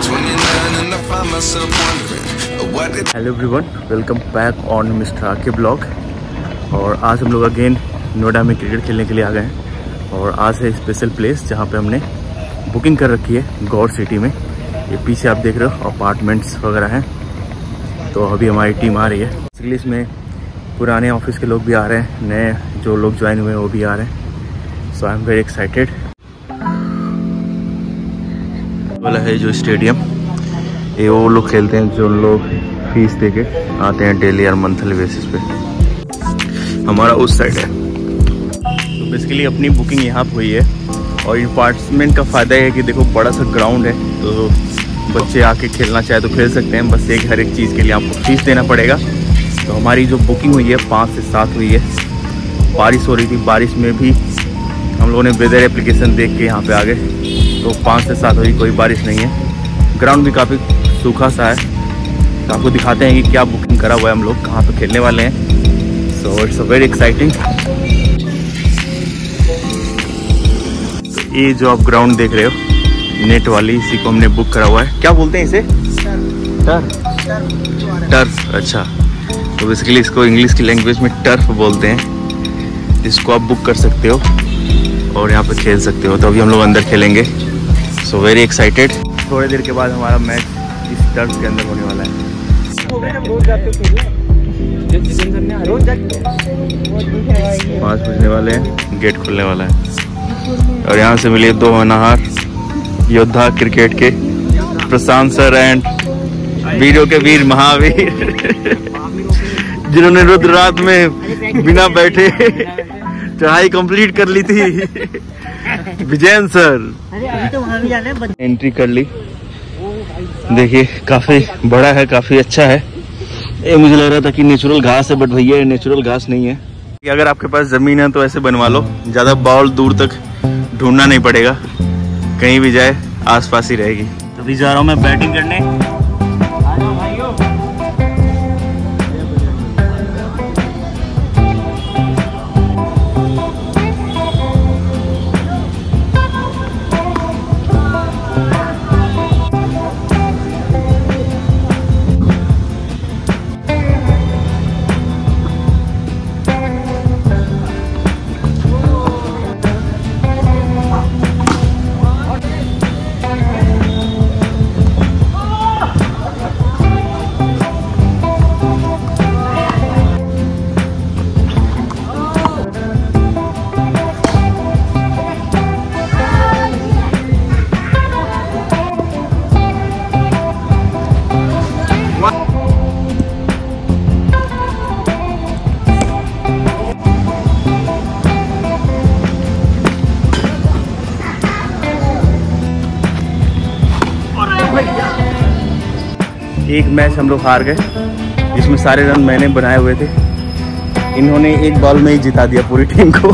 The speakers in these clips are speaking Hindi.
Hello everyone, welcome back on mister आके ब्लॉग। और आज हम लोग अगेन नोएडा में क्रिकेट खेलने के लिए आ गए हैं। और आज है स्पेशल प्लेस जहां पे हमने बुकिंग कर रखी है गौर सिटी में। ये पीछे आप देख रहे हो अपार्टमेंट्स वगैरह हैं। तो अभी हमारी टीम आ रही है। इसलिए इसमें पुराने ऑफिस के लोग भी आ रहे हैं, नए जो लोग ज्वाइन हुए हैं वो भी आ रहे हैं। So I am very excited. वाला है जो स्टेडियम, ये वो लोग खेलते हैं जो लोग फीस देके आते हैं डेली और मंथली बेसिस पे। हमारा उस साइड है। तो बेसिकली अपनी बुकिंग यहाँ पे हुई है। और अपार्टमेंट का फ़ायदा है कि देखो बड़ा सा ग्राउंड है, तो बच्चे आके खेलना चाहे तो खेल सकते हैं। बस हर एक चीज़ के लिए आपको फीस देना पड़ेगा। तो हमारी जो बुकिंग हुई है 5 से 7 हुई है। बारिश हो रही थी, बारिश में भी हम लोगों ने वेदर एप्लीकेशन देख के यहाँ पे आ गए। तो 5 से 7 हुई, कोई बारिश नहीं है। ग्राउंड भी काफ़ी सूखा सा है। तो आपको दिखाते हैं कि क्या बुकिंग करा हुआ है, हम लोग कहाँ पे खेलने वाले हैं। So it's a very exciting. ये जो आप ग्राउंड देख रहे हो नेट वाली, इसी को हमने बुक करा हुआ है। क्या बोलते हैं इसे? टर्फ। अच्छा, तो बेसिकली इसको इंग्लिश की लैंग्वेज में टर्फ बोलते हैं। इसको आप बुक कर सकते हो और यहाँ पे खेल सकते हो। तो अभी हम लोग अंदर खेलेंगे। So very excited. थोड़ी देर के बाद हमारा मैच इस टर्फ के अंदर होने वाला है। पाँच बजने वाले हैं, गेट खुलने वाला है। और यहाँ से मिले 2 होनहार योद्धा क्रिकेट के, प्रशांत सर एंड वीरों के वीर महावीर, जिन्होंने रुद्र रात में बिना बैठे चढ़ाई कंप्लीट कर ली थी। विजयन सर एंट्री कर ली। देखिए काफी बड़ा है, काफी अच्छा है। ये मुझे लग रहा था कि नेचुरल घास है, बट भैया ये नेचुरल घास नहीं है। अगर आपके पास जमीन है तो ऐसे बनवा लो, ज्यादा बॉल दूर तक ढूंढना नहीं पड़ेगा, कहीं भी जाए आसपास ही रहेगी। तो अभी जा रहा हूँ मैं बैटिंग करने। एक मैच हम लोग हार गए, जिसमें सारे रन मैंने बनाए हुए थे। इन्होंने एक बॉल में ही जिता दिया पूरी टीम को।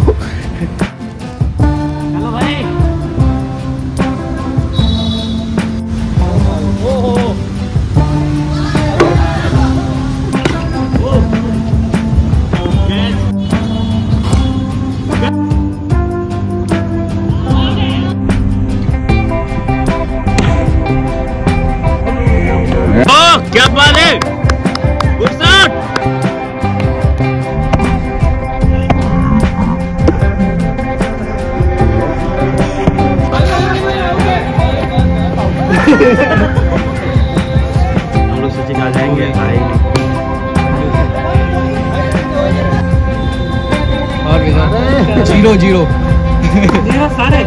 क्या बात है, गुड शॉट। हम लोग सोचे आ जाएंगे, आए और 0-0 सारे।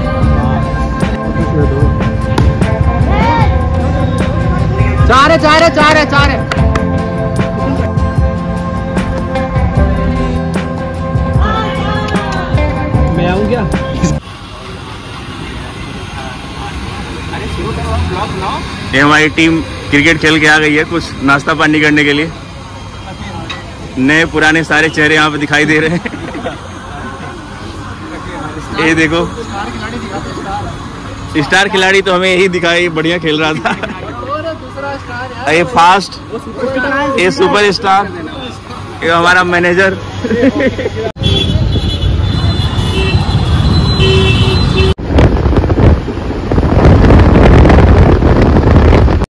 चार है। मैं आऊँ क्या? ये हमारी टीम क्रिकेट खेल के आ गई है, कुछ नाश्ता पानी करने के लिए। नए पुराने सारे चेहरे यहाँ पे दिखाई दे रहे हैं। ये देखो, स्टार खिलाड़ी तो हमें यही दिखाई, बढ़िया खेल रहा था। ये फास्ट, ये सुपर स्टार, ये हमारा मैनेजर।